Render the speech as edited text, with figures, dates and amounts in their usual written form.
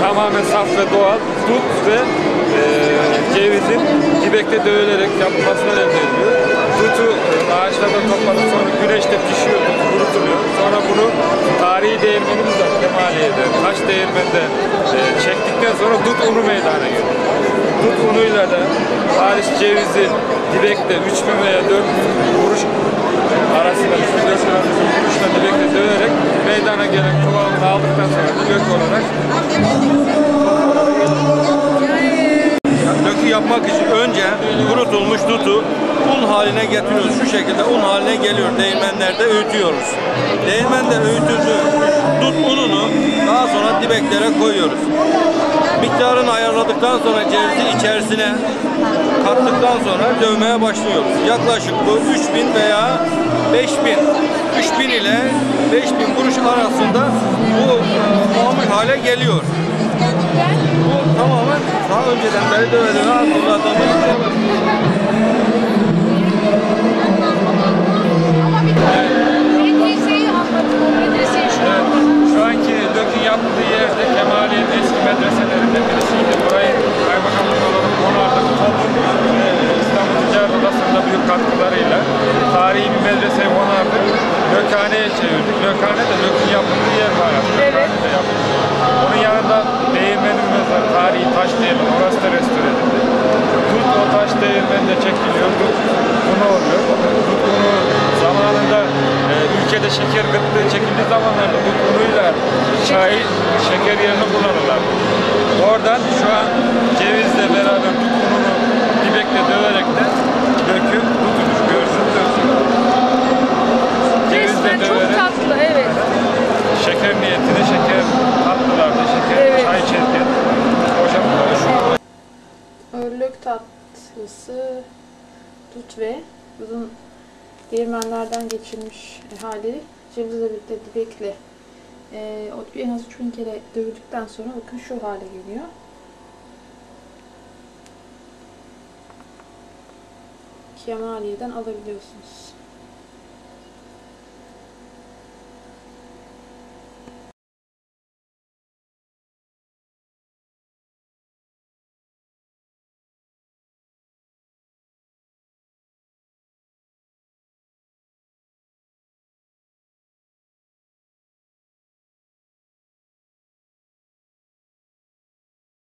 tamamen saf ve doğal dut ve cevizin dibekte dövülerek yapılmasından elde ediliyor. Dutu ağaçlarda topladık, sonra güneşte pişiyor, kurutuluyor. Sonra bunu tarihi değirmenimiz var Kemaliye'de, taş değirmende çektikten sonra dut unu meydana geliyor. Dut unuyla da hariç cevizi dibekte 3000 veya 4000 kuruş arasında 3.000-4.000 kuruşla dibekte döverek meydana gelen kıvamını aldıktan sonra dibek olarak dökü yapmak için önce kurutulmuş dutu un haline getiriyoruz. Şu şekilde un haline geliyor. Değirmenlerde öğütüyoruz. Değirmende öğütüldüğü dut ununu daha sonra dibeklere koyuyoruz. Miktarını ayarladıktan sonra cevizi içerisine kattıktan sonra dövmeye başlıyoruz. Yaklaşık bu 3000 veya 3000 ile 5000 kuruş arasında bu mamul hale geliyor. Bu tamamen daha önceden beri döveden hazırladığımız şu anki dökün yaptığı yerde Kemaliye'nin eski medreselerinden birisiydi. Burayı kaymakamlık olarak onardık. İstanbul Ticaret Odası'nda büyük katkılarıyla tarihi bir medreseyi onardık. Dökhaneye çevirdik. Dökhanede dökün yapıldığı yer var. Evet. Onun yanında değirmenimiz var. Tarihi taş değirmen. Orası da restore edildi. Dut o taş değirmeninde çekiliyor. Dut unu oluyor. Dut unu zamanında ülkede şeker kıtlığı çekildiği zamanlarda dut unuyla çay, şeker yerine kullanırlar. Oradan şu an cevizle beraber dut ununu dibekle döverek de döküm dut unu görsün döksün. Cevizle Resmen çok döverek tatlı, evet. şeker niyetine şeker tatlılarda şeker Evet. çay içerken o şekilde. Örlük tatlısı dut ve uzun değirmenlerden geçilmiş hali cevizle birlikte dibekle en az 3000 kere dövüldükten sonra bakın şu hale geliyor. Kemaliye'den alabiliyorsunuz.